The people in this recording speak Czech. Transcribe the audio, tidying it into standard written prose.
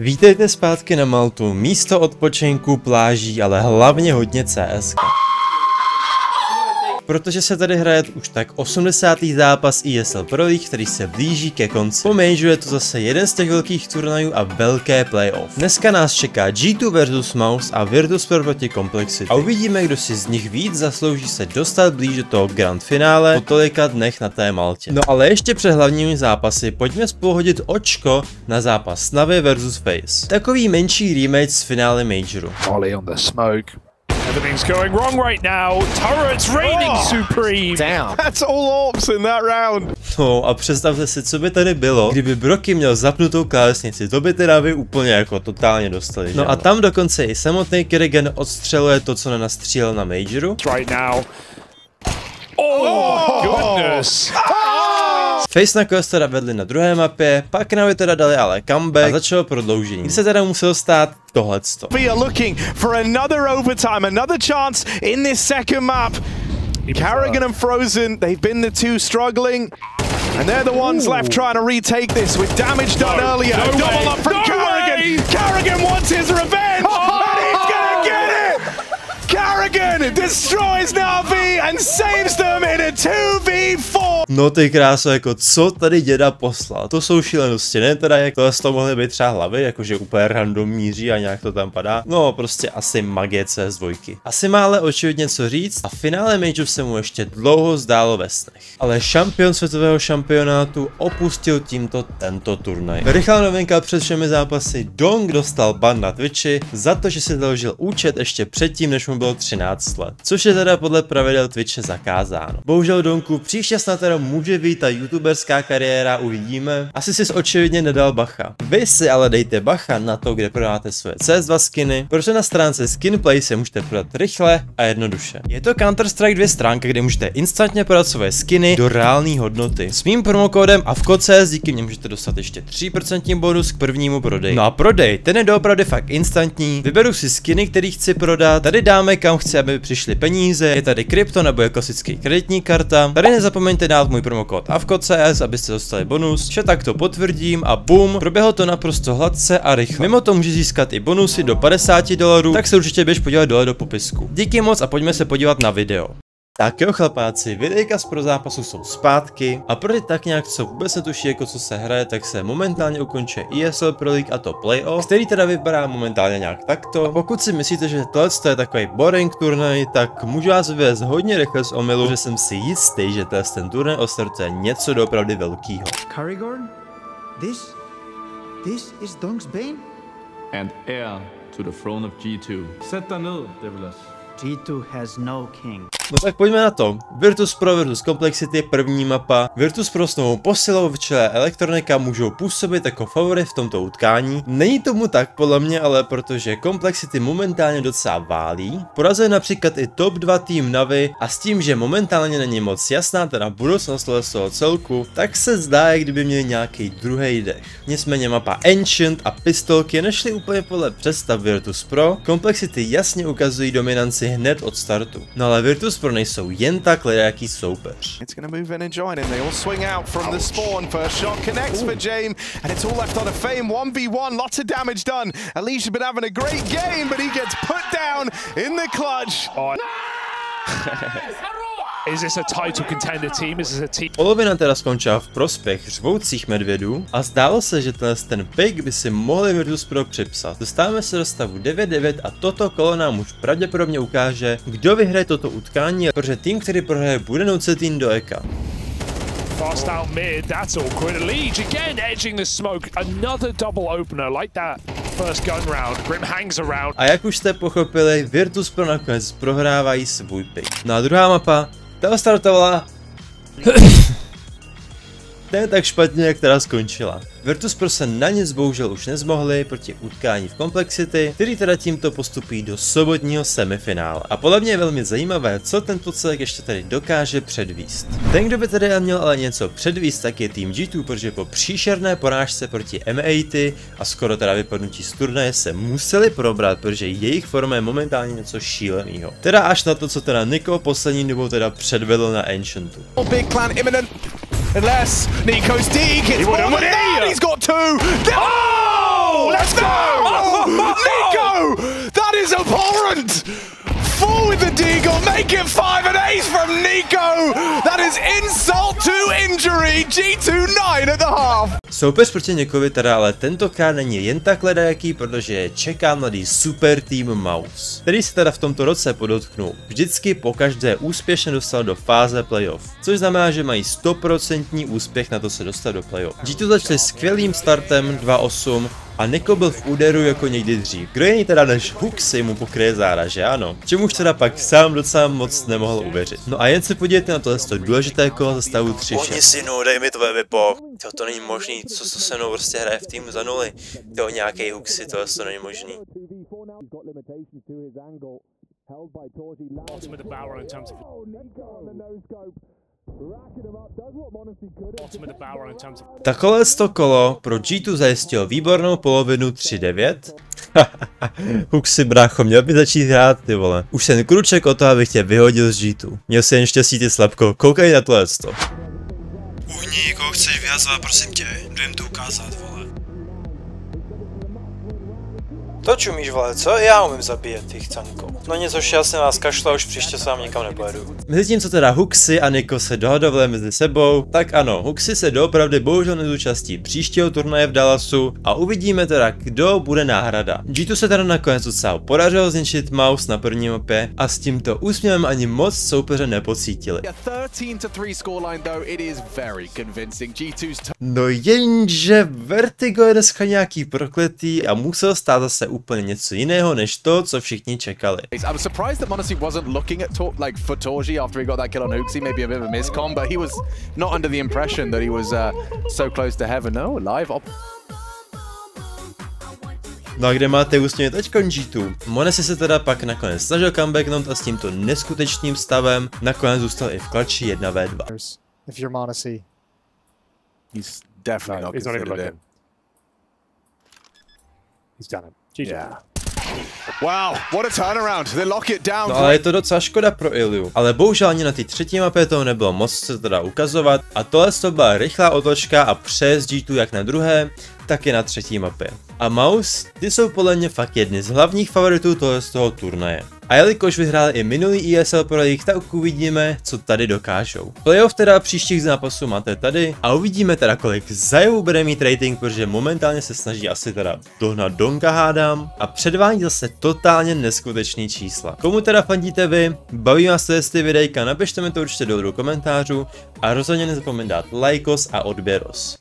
Vítejte zpátky na Maltu, místo odpočinku, pláží, ale hlavně hodně CS. Protože se tady hraje už tak 80. zápas ESL Pro League, který se blíží ke konci. Po Majoru je to zase jeden z těch velkých turnajů a velké playoff. Dneska nás čeká G2 versus Mouse a Virtus Pro proti Complexity. A uvidíme, kdo si z nich víc zaslouží se dostat blíž do toho grand finále po tolika dnech na té Maltě. No ale ještě před hlavními zápasy pojďme spolu hodit očko na zápas Navi versus FaZe. Takový menší rematch z finále Majoru. Ollie on the smoke. Everything's going wrong right now. Turrets reigning supreme. Down. That's all orbs in that round. No a představte si, co by tady bylo, kdyby Broky měl zapnutou klávesnici, to by teda vy úplně jako totálně dostali. No a tam dokonce i samotný Kerrigan odstřeluje to, co nenastřílel na Majoru. Right now. Oh, goodness. FaZe nakonec teda vedli na druhé mapě, pak Navi teda dali ale comeback a začalo prodloužení. Kdy se teda muselo stát tohleto. We are looking for another overtime, another chance in this second map. Karrigan and Frozen, they've been the two struggling. And they're the ones left trying to retake this with damage done earlier. Double up from Karrigan. Karrigan wants his revenge, and he's gonna get it! Karrigan destroys Na'Vi and saves them in a 2v4. No ty kráso, jako co tady děda poslal? To jsou šílenosti, ne teda jak tohle z toho mohly být třeba hlavy, jakože úplně random míří a nějak to tam padá. No prostě asi magie CS2. Asi má ale očividně co říct a v finále Majoru se mu ještě dlouho zdálo ve snech. Ale šampion světového šampionátu opustil tímto tento turnaj. Rychlá novinka před všemi zápasy, Dong dostal ban na Twitchi za to, že si založil účet ještě předtím, než mu bylo 13 let. Což je teda podle pravidel Twitche zakázáno. Bohužel Donku, příště snad teda může být ta youtuberská kariéra, uvidíme. Asi si očividně nedal bacha. Vy si ale dejte bacha na to, kde prodáte svoje CS2 skiny, protože na stránce Skinplay se můžete prodat rychle a jednoduše. Je to Counter-Strike 2 stránka, kde můžete instantně prodat svoje skiny do reálné hodnoty. S mým promokódem AVKOCS díky mě můžete dostat ještě 3% bonus k prvnímu prodeji. No a prodej, ten je doopravdy fakt instantní. Vyberu si skiny, který chci prodat. Tady dáme, kam chci, aby přišly peníze. Je tady krypto nebo je klasický kreditní karta. Tady nezapomeňte dát můj promokód AVKOCS, abyste dostali bonus. Vše takto potvrdím a bum, proběhlo to naprosto hladce a rychle. Mimo to může získat i bonusy do $50, tak se určitě běž podívat dole do popisku. Díky moc a pojďme se podívat na video. Tak jo chlapáci, videjka z pro zápasu jsou zpátky a pro ty tak nějak co vůbec netuší jako co se hraje, tak se momentálně ukončuje ESL Pro League a to playoff, který teda vypadá momentálně nějak takto. A pokud si myslíte, že tohle je takový boring turnaj, tak můžu vás vyvést hodně rychle z omylu, že jsem si jistý, že ten turnaj ostartuje něco doopravdy velkýho. Karrigan? This is Dong's Bane? And heir to the throne of G2. Sæt dig ned, Devilas. G2 has no king. No tak pojďme na to. Virtus Pro versus Complexity, první mapa. Virtus Pro s novou posilou v čele Elektronika můžou působit jako favorit v tomto utkání. Není tomu tak podle mě, ale protože Complexity momentálně docela válí. Porazuje například i top 2 tým Navi a s tím, že momentálně není moc jasná teda budoucnost toho celku, tak se zdá, jak kdyby měli nějaký druhý dech. Nicméně mapa Ancient a pistolky nešly úplně podle představ Virtus Pro. Complexity jasně ukazují dominanci hned od startu. No ale Virtus Pro nejsou jen tak ledajaký soupeř. It's gonna move in and join and they all swing out from the spawn. First shot connects for Jame and it's all left on a Fame 1v1, lots of damage done. Alicia's been having a great game but he gets put down in the clutch. Oh. Is this a title contender team? Is this a team? Polovina teda skončila v prospěch řvoucích medvědů a zdálo se, že ten pick by si mohli Virtus Pro připsat. Dostáváme se do stavu 9-9 a toto kolo nám už pravděpodobně ukáže, kdo vyhraje toto utkání, protože tým, který prohraje, bude nucet jít do Eka. Fast out mid, that's awkward. Liege again edging the smoke. Another double opener like that first gun round. Grim hangs around. A jak už jste pochopili, Virtus Pro nakonec prohrávají svůj pick. No a druhá mapa, ta startovala ne tak špatně, jak teda skončila. Virtus Pro se na nic bohužel už nezmohli proti utkání v Complexity, který teda tímto postupují do sobotního semifinále. A podle mě je velmi zajímavé, co tento celek ještě tady dokáže předvíst. Ten, kdo by tady měl ale něco předvíst, tak je tým G2, protože po příšerné porážce proti M80 a skoro teda vypadnutí z turnaje se museli probrat, protože jejich forma je momentálně něco šíleného. Teda až na to, co teda Niko poslední dobou teda předvedl na Ancientu. Big plan imminent. Unless Nico's D gets more than that, he's got two! Oh! Let's go! make it 5 and ace from Nico. That is insult to injury. G2 9 at the half. Soupeř proti Nikovi teda ale tentokrát není jen tak ledajaký, protože čeká mladý super tým Mouse, který se teda v tomto roce podotknul. Vždycky pokaždé úspěšně dostal do fáze playoff, což znamená, že mají 100% úspěch na to se dostat do playoff. G2 začali skvělým startem 2-8 a Niko byl v úderu jako někdy dřív. Kdo jiný teda než Huxi mu pokryje zára, že ano? Čemuž teda pak sám docela moc nemohl uvěřit. No a jen se podívejte na tohle důležité kolo za stavu 3-6. Oni synu, dej mi tvoje vypo. To není možný, co se mnou prostě hraje v týmu za nuly. To nějaký Huxi, to není možný. Takové to kolo pro G2 zajistilo výbornou polovinu 3-9. Huxi brácho, měl by začít hrát, ty vole. Už ten kruček o to, abych tě vyhodil z G2. Měl si jen štěstí, ty slabko, koukej na tohle sto. Uhni, koho chceš vyhazovat, prosím tě, jdu jim to ukázat, vole. To čumíš, vole, co? Já umím zabíjet, ty chcanko. No něco, já se vás kašla, už příště s vámi nikam nepojedu. Mezitím, co teda Huxi a Niko se dohadovali mezi sebou, tak ano, Huxi se doopravdy bohužel nezúčastí příštího turnaje v Dallasu a uvidíme teda, kdo bude náhrada. G2 se teda nakonec docela podařilo zničit Mouse na první mapě a s tímto úsměvem ani moc soupeře nepocítili. No jenže Vertigo je dneska nějaký prokletý a musel stát zase úplně něco jiného než to, co všichni čekali. I'm surprised that m0NESY wasn't looking at for Torji after he got that kill on Huxi, maybe a bit of a miscom, but he was not under the impression that he was so close to heaven. No, live op. No a kde máte úsměv teďko G2? m0NESY se teda pak nakonec snažil comebacknout a s tímto neskutečným stavem nakonec zůstal i v klači 1v2. If you're m0NESY, He's definitely not considered it. He's done it. GG. Yeah. Wow, what a turnaround. They lock it down. No ale je to docela škoda pro Ilyu. Ale bohužel ani na té třetí mapě toho nebylo moc se teda ukazovat a tohle to byla rychlá otočka a přes G2 jak na druhé, tak i na třetí mapě. A Mouse, ty jsou podle mě fakt jedny z hlavních favoritů z toho turnaje. A jelikož vyhráli i minulý ESL Pro League, tak uvidíme, co tady dokážou. Playoff teda příštích zápasů máte tady a uvidíme teda, kolik zajevů bude mít rating, protože momentálně se snaží asi teda dohnat Donka, hádám, a předvádí zase totálně neskutečný čísla. Komu teda fandíte vy? Baví vás ty videjka, napište mi to určitě do komentářů a rozhodně nezapomeňte dát lajkos a odběros.